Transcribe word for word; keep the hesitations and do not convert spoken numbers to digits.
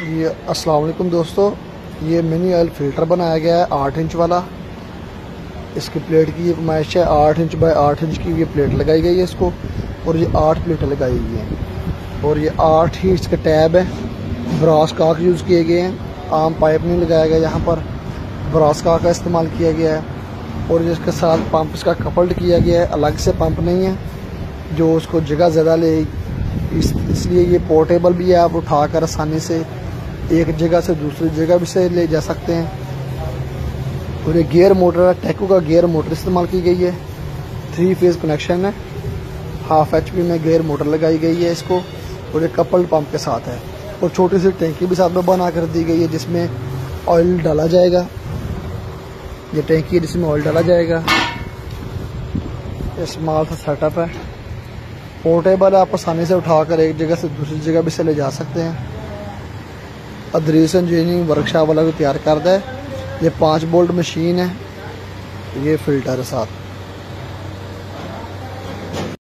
ये अस्सलाम वालेकुम दोस्तों, ये मिनी ऑयल फ़िल्टर बनाया गया है आठ इंच वाला। इसकी प्लेट की ये पैमाइश है आठ इंच बाय आठ इंच की ये प्लेट लगाई गई है इसको, और ये आठ प्लेटें लगाई गई हैं। और ये आठ ही इसके टैब है, ब्रास काक यूज़ किए गए हैं, आम पाइप नहीं लगाया गया, यहाँ पर ब्रास काक का इस्तेमाल किया गया है। और जिसके साथ पंप इसका कपल्ड किया गया है, अलग से पंप नहीं है जो उसको जगह ज़्यादा ले, इस इसलिए ये पोर्टेबल भी है, आप उठाकर आसानी से एक जगह से दूसरी जगह भी से ले जा सकते हैं। और ये गियर मोटर है, टेको का गियर मोटर इस्तेमाल की गई है, थ्री फेज कनेक्शन है, हाफ एच पी में गियर मोटर लगाई गई है इसको, और ये कपल्ड पंप के साथ है। और छोटी सी टैंकी भी साथ में बना कर दी गई है जिसमें ऑयल डाला जाएगा। ये टैंकी है जिसमें ऑयल डाला जाएगा। ये स्मॉल सा सेटअप है, पोर्टेबल है, आप आसानी से उठाकर एक जगह से दूसरी जगह भी से ले जा सकते हैं। अदरीस इंजीनियरिंग वर्कशॉप वाला को तैयार करता है। ये पाँच बोल्ट मशीन है, ये फिल्टर है साथ।